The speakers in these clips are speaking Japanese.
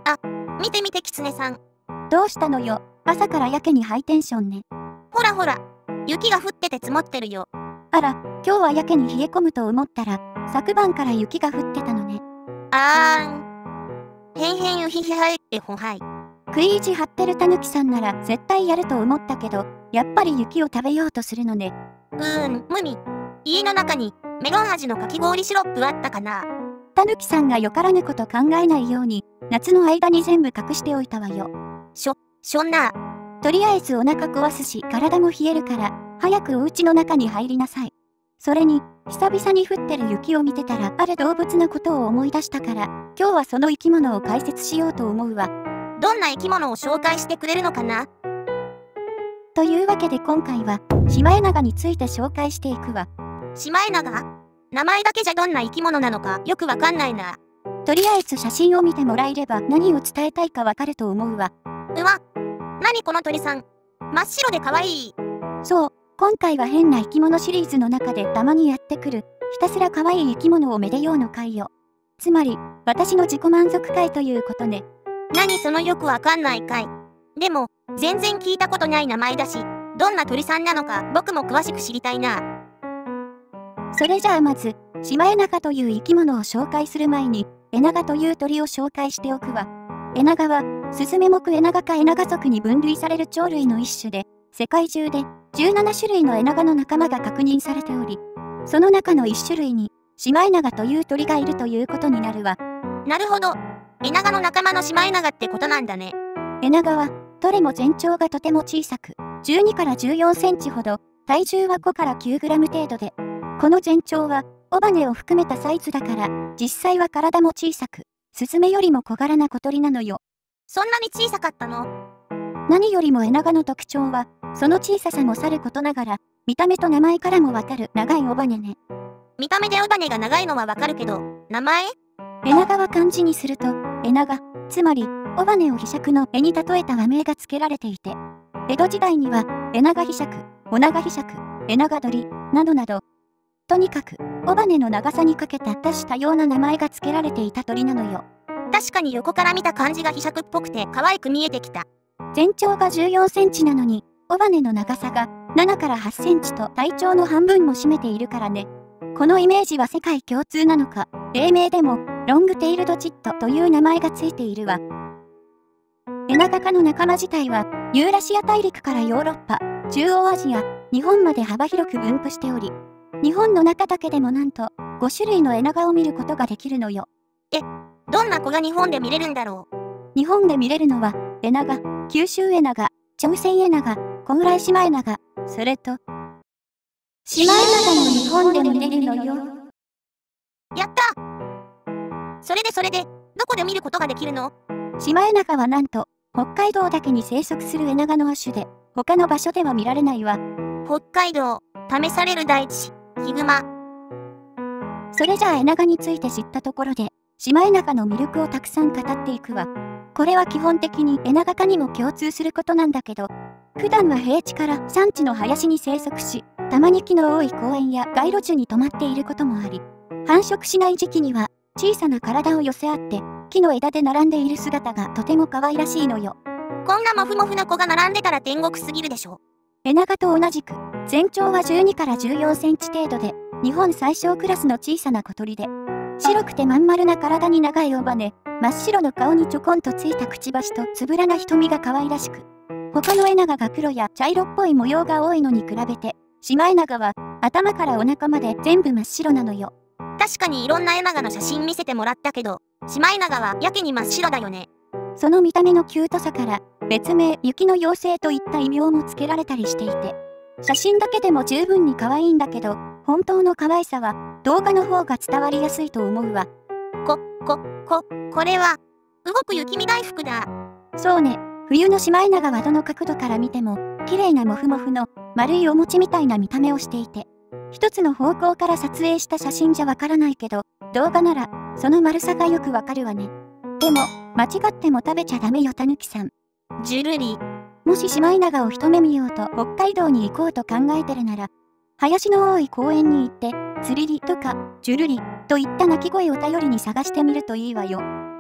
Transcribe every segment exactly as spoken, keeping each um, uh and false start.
あ、見て見てキツネさん。 どうしたのよ、朝からやけにハイテンションね。 ほらほら、雪が降ってて積もってるよ。 あら、今日はやけに冷え込むと思ったら、昨晩から雪が降ってたのね。 あーん。へんへんゆひひはえってほはい。 食い意地張ってるたぬきさんなら絶対やると思ったけど、やっぱり雪を食べようとするのね。 うーん、無味。家の中にメロン味のかき氷シロップあったかな。 たぬきさんがよからぬこと考えないように、夏の間に全部隠しておいたわよ。 しょ、しょんな。 とりあえずお腹壊すし体も冷えるから、早くお家の中に入りなさい。それに、久々に降ってる雪を見てたらある動物のことを思い出したから、今日はその生き物を解説しようと思うわ。 どんな生き物を紹介してくれるのかな？ というわけで今回は、シマエナガについて紹介していくわ。 シマエナガ？名前だけじゃどんな生き物なのかよくわかんないな。 とりあえず写真を見てもらえれば何を伝えたいかわかると思うわ。 うわ、なにこの鳥さん。真っ白で可愛い。 そう、今回は変な生き物シリーズの中でたまにやってくる、ひたすら可愛い生き物をめでようの回よ。つまり、私の自己満足回ということね。 何そのよくわかんない回。でも、全然聞いたことない名前だし、どんな鳥さんなのか僕も詳しく知りたいな。 それじゃあまず、シマエナガという生き物を紹介する前に、エナガという鳥を紹介しておくわ。エナガは、スズメ目エナガ科エナガ属に分類される鳥類の一種で、世界中でじゅうななしゅるいのエナガの仲間が確認されており、その中のいっしゅるいに、シマエナガという鳥がいるということになるわ。 なるほど。エナガの仲間のシマエナガってことなんだね。 エナガは、どれも全長がとても小さく、じゅうにからじゅうよんセンチほど、体重はごからきゅうグラム程度で、この全長は、尾羽を含めたサイズだから、実際は体も小さく、スズメよりも小柄な小鳥なのよ。 そんなに小さかったの？ 何よりもエナガの特徴は、その小ささもさることながら、見た目と名前からもわかる長い尾羽ね。 見た目で尾羽が長いのはわかるけど、名前？ エナガは漢字にすると、エナガ、つまり、尾羽を柄杓の絵に例えた和名が付けられていて、江戸時代には、エナガ柄杓、オナガ柄杓、エナガ鳥、などなど、とにかく、尾羽の長さにかけた多種多様な名前が付けられていた鳥なのよ。 確かに横から見た感じが柄杓っぽくて可愛く見えてきた。 全長がじゅうよんセンチなのに、尾羽の長さがななからはちセンチと体長の半分も占めているからね。このイメージは世界共通なのか、英名でもロングテイルドチットという名前がついているわ。エナガ科の仲間自体は、ユーラシア大陸からヨーロッパ、中央アジア、日本まで幅広く分布しており、日本の中だけでもなんとごしゅるいのエナガを見ることができるのよ。 え、どんな子が日本で見れるんだろう？ 日本で見れるのは、エナガ、九州エナガ、朝鮮エナガ、コグライシマエナガ、それと、シマエナガも日本で見れるのよ。 やった！それでそれで、どこで見ることができるの？ シマエナガはなんと、北海道だけに生息するエナガの亜種で、他の場所では見られないわ。 北海道、試される大地、ヒグマ。 それじゃあエナガについて知ったところで、シマエナガの魅力をたくさん語っていくわ。これは基本的にエナガ科にも共通することなんだけど、普段は平地から山地の林に生息し、たまに木の多い公園や街路樹に止まっていることもあり、繁殖しない時期には小さな体を寄せ合って木の枝で並んでいる姿がとても可愛らしいのよ。 こんなモフモフな子が並んでたら天国すぎるでしょ。 エナガと同じく、全長はじゅうにからじゅうよんセンチ程度で、日本最小クラスの小さな小鳥で、白くてまん丸な体に長い尾羽、真っ白の顔にちょこんとついたくちばしとつぶらな瞳が可愛らしく、他のエナガが黒や茶色っぽい模様が多いのに比べて、シマエナガは頭からお腹まで全部真っ白なのよ。 確かにいろんなエナガの写真見せてもらったけど、シマエナガはやけに真っ白だよね。 その見た目のキュートさから、別名雪の妖精といった異名も付けられたりしていて、写真だけでも十分に可愛いんだけど、本当の可愛さは動画の方が伝わりやすいと思うわ。 こ、こ、こ、これは、動く雪見大福だ。 そうね、冬のシマエナガはどの角度から見ても、綺麗なモフモフの丸いお餅みたいな見た目をしていて、一つの方向から撮影した写真じゃわからないけど、動画ならその丸さがよくわかるわね。でも、間違っても食べちゃダメよたぬきさん。 じゅるり。 もしシマエナガを一目見ようと北海道に行こうと考えてるなら、林の多い公園に行って、つりりとか、じゅるりといった鳴き声を頼りに探してみるといいわよ。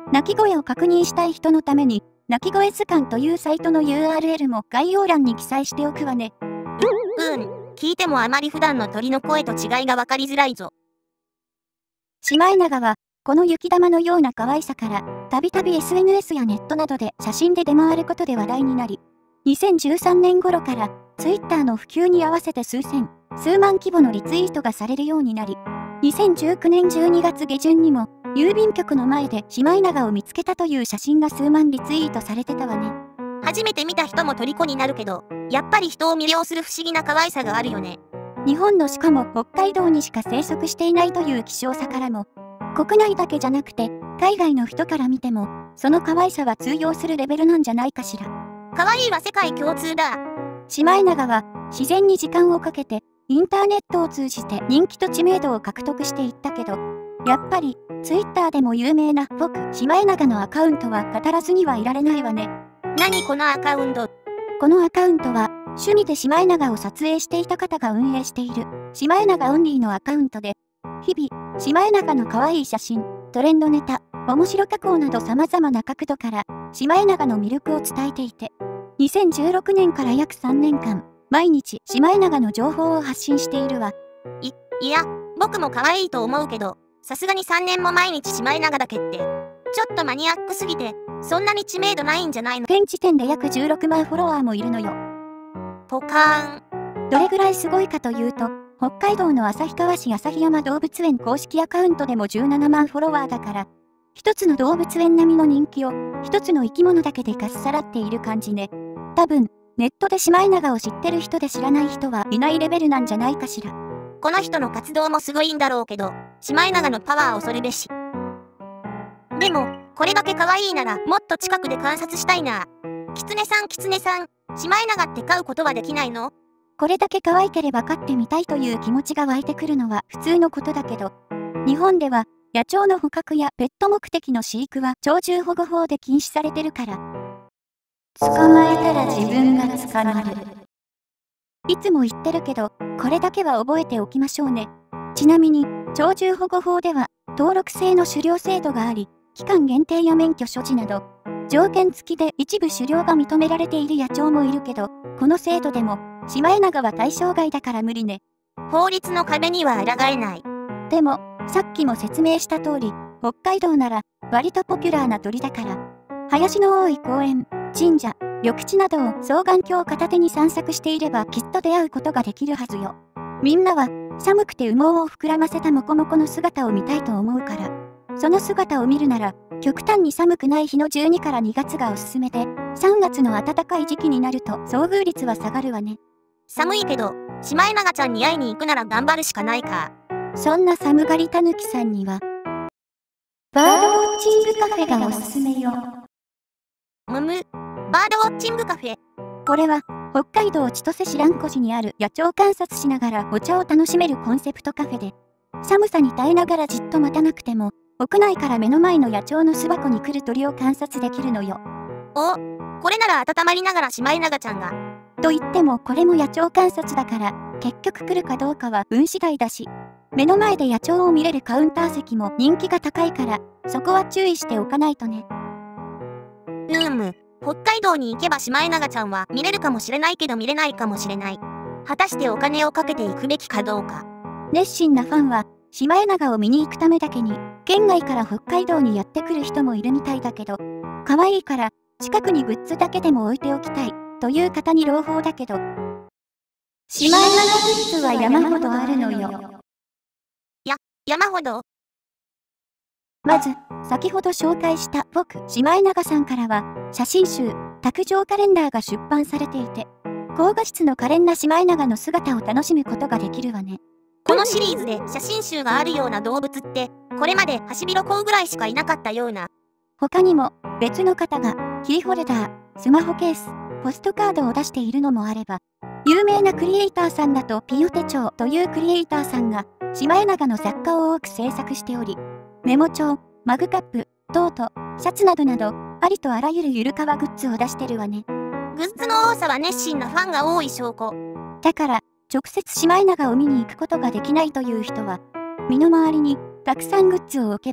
鳴き声を確認したい人のために、鳴き声図鑑というサイトの ユーアールエル も概要欄に記載しておくわね。 う、うん、聞いてもあまり普段の鳥の声と違いがわかりづらいぞ。 シマエナガは、この雪玉のような可愛さから、たびたび エスエヌエス やネットなどで写真で出回ることで話題になり、にせんじゅうさんねん頃から、ツイッターの普及に合わせて数千、数万規模のリツイートがされるようになり、にせんじゅうきゅうねんじゅうにがつ下旬にも、郵便局の前でシマエナガを見つけたという写真が数万リツイートされてたわね。 初めて見た人も虜になるけど、やっぱり人を魅了する不思議な可愛さがあるよね。 日本のしかも北海道にしか生息していないという希少さからも、国内だけじゃなくて、海外の人から見ても、その可愛さは通用するレベルなんじゃないかしら。 可愛いは世界共通だ。 シマエナガは、自然に時間をかけて、インターネットを通じて人気と知名度を獲得していったけど、やっぱり、ツイッターでも有名な僕、シマエナガのアカウントは語らずにはいられないわね。 何このアカウント？ このアカウントは、趣味でシマエナガを撮影していた方が運営している、シマエナガオンリーのアカウントで、日々、シマエナガの可愛い写真、トレンドネタ、面白加工など様々な角度から、シマエナガの魅力を伝えていて、にせんじゅうろくねんから約さんねんかん、毎日シマエナガの情報を発信しているわ。 い、いや、僕も可愛いと思うけど、さすがにさんねんも毎日シマエナガだけって、ちょっとマニアックすぎて、そんなに知名度ないんじゃないの？ 現時点で約じゅうろくまんフォロワーもいるのよ。 ポカーン。 どれぐらいすごいかというと、北海道の旭川市旭山動物園公式アカウントでもじゅうななまんフォロワーだから、一つの動物園並みの人気を、一つの生き物だけでかっさらっている感じね。多分、ネットでシマエナガを知ってる人で知らない人はいないレベルなんじゃないかしら。 この人の活動もすごいんだろうけど、シマエナガのパワー恐るべし。でも、これだけ可愛いならもっと近くで観察したいな。キツネさんキツネさん、シマエナガって飼うことはできないの？ これだけ可愛ければ飼ってみたいという気持ちが湧いてくるのは普通のことだけど、日本では野鳥の捕獲やペット目的の飼育は鳥獣保護法で禁止されてるから。捕まえたら自分が捕まる。いつも言ってるけど、これだけは覚えておきましょうね。ちなみに、鳥獣保護法では登録制の狩猟制度があり、期間限定や免許所持など、条件付きで一部狩猟が認められている野鳥もいるけど、この制度でも、シマエナガは対象外だから無理ね。 法律の壁には抗えない。 でも、さっきも説明した通り、北海道なら、割とポピュラーな鳥だから、林の多い公園、神社、緑地などを双眼鏡を片手に散策していればきっと出会うことができるはずよ。みんなは、寒くて羽毛を膨らませたモコモコの姿を見たいと思うから、その姿を見るなら、極端に寒くない日のじゅうにからにがつがおすすめで、さんがつの暖かい時期になると遭遇率は下がるわね。 寒いけど、シマエナガちゃんに会いに行くなら頑張るしかないか。 そんな寒がりたぬきさんには、バードウォッチングカフェがおすすめよ。 むむ、バードウォッチングカフェ。 これは、北海道千歳市蘭越市にある野鳥観察しながらお茶を楽しめるコンセプトカフェで、寒さに耐えながらじっと待たなくても、屋内から目の前の野鳥の巣箱に来る鳥を観察できるのよ。 お、これなら温まりながらシマエナガちゃんが。 と言ってもこれも野鳥観察だから、結局来るかどうかは運次第だし、目の前で野鳥を見れるカウンター席も人気が高いから、そこは注意しておかないとね。 うーむ、北海道に行けばシマエナガちゃんは見れるかもしれないけど見れないかもしれない。果たしてお金をかけていくべきかどうか。 熱心なファンは、シマエナガを見に行くためだけに、県外から北海道にやってくる人もいるみたいだけど、可愛いから、近くにグッズだけでも置いておきたい、という方に朗報だけど、シマエナガグッズは山ほどあるのよ。 や、山ほど？ まず、先ほど紹介した僕、シマエナガさんからは、写真集、卓上カレンダーが出版されていて、高画質の可憐なシマエナガの姿を楽しむことができるわね。 このシリーズで写真集があるような動物って、これまでハシビロコウぐらいしかいなかったような。 他にも、別の方が、キーホルダー、スマホケース、ポストカードを出しているのもあれば、有名なクリエイターさんだとピヨ手帳というクリエイターさんが、シマエナガの雑貨を多く制作しており、メモ帳、マグカップ、トート、シャツなどなど、ありとあらゆるゆるかわグッズを出してるわね。 グッズの多さは熱心なファンが多い証拠。 だから、直接シマエナガを見に行くことができないという人は、身の回りにたくさんグッズを置けば、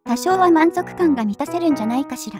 多少は満足感が満たせるんじゃないかしら。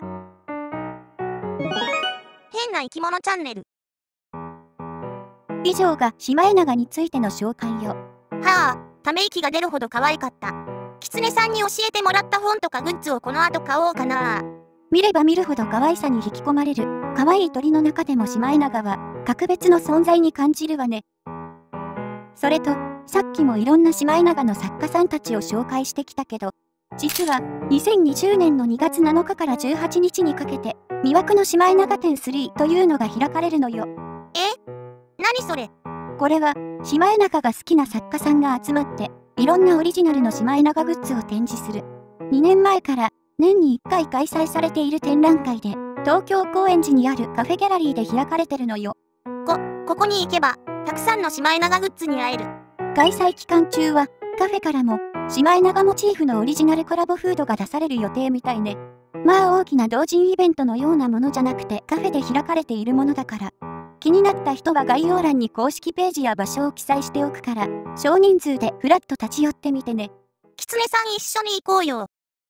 変な生き物チャンネル。 以上がシマエナガについての紹介よ。 はあ、ため息が出るほど可愛かった。キツネさんに教えてもらった本とかグッズをこの後買おうかな。 見れば見るほど可愛さに引き込まれる。可愛い鳥の中でもシマエナガは格別の存在に感じるわね。それと、さっきもいろんなシマエナガの作家さんたちを紹介してきたけど、実はにせんにじゅうねんのにがつなのかからじゅうはちにちにかけて、魅惑のシマエナガ展スリーというのが開かれるのよ。 え？何それ？ これは、シマエナガが好きな作家さんが集まって、いろんなオリジナルのシマエナガグッズを展示する。にねんまえから年にいっかい開催されている展覧会で、東京高円寺にあるカフェギャラリーで開かれてるのよ。 こ、ここに行けば、たくさんのシマエナガグッズに会える。 開催期間中は、カフェからも、シマエナガモチーフのオリジナルコラボフードが出される予定みたいね。まあ大きな同人イベントのようなものじゃなくてカフェで開かれているものだから。気になった人は概要欄に公式ページや場所を記載しておくから、少人数でフラッと立ち寄ってみてね。 キツネさん一緒に行こうよ。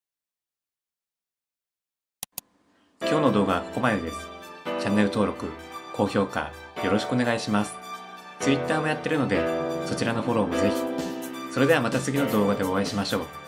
今日の動画はここまでです。チャンネル登録、高評価よろしくお願いします。Twitter もやってるので、そちらのフォローもぜひ。それではまた次の動画でお会いしましょう。